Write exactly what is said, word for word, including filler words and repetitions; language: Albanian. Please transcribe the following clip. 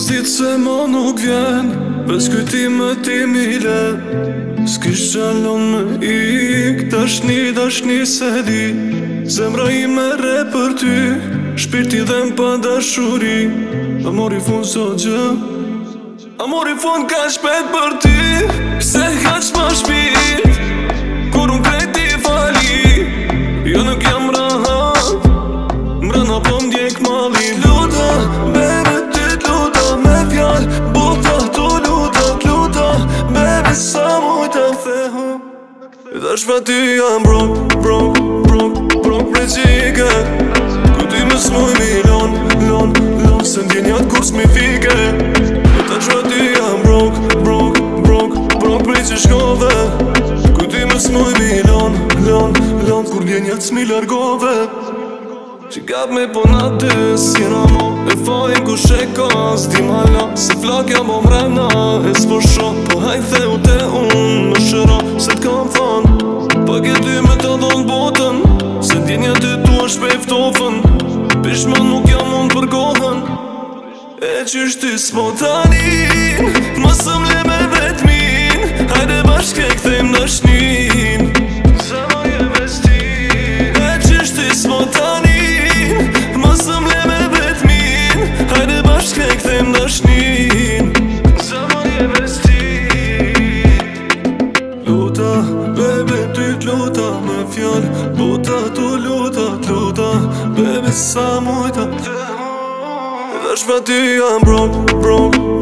si se mo nuk vjen, bes kujtimet ti mi le. S'kish qalon me ik, dashni, dashni se di. Zemra i me re për ty, shpirti dhemb pa dashuri. A morri fund so gjë, a morri fund ka shpejt për ty. Se kaq ma shpirt, kur unë krejt ti fali. Jo nuk jam rehat, mrena po m'djek malli. Luta, bebe ty t'luta, me fjal, buta t'u luta, t'luta. Bebe sa mujta kthehu. Tash pa ty jam brok, brok, brok, brok prej qike. Kujtimet s'muj mi lon, lon, lon, se ndjenjat kur s'mi fike. Tash pa ty jam brok, brok, brok, brok prej që shkove. Kujtimet s'muj mi lon, lon, lon, kur ndjenjat s'mi largove. Që gab me po na ty, si ramo e fajn ku sheka. S'di malla, se flakja bo mrena. E s'posho, po hajt theu te unë më shëra. Se t'kam than, pak e ty me ta dhon botën. Se ndjenja ty tu është pe ftofën. Pishman nuk jam unë për kohën. E qysh ty s'po tanin, mos m'le me vetmin. Hajde bashke kthejm dashnin. Zemra je vestin. E qysh ty s'po tanin, mos m'le me vetmin. Hajde bashke kthejm dashnin. Zemra je vestin. Luta, bebe ty t'luta, me fjal, buta t'u luta, t'luta. Bebe sa mujta kthehu. Tash pa ty jam brok, brok,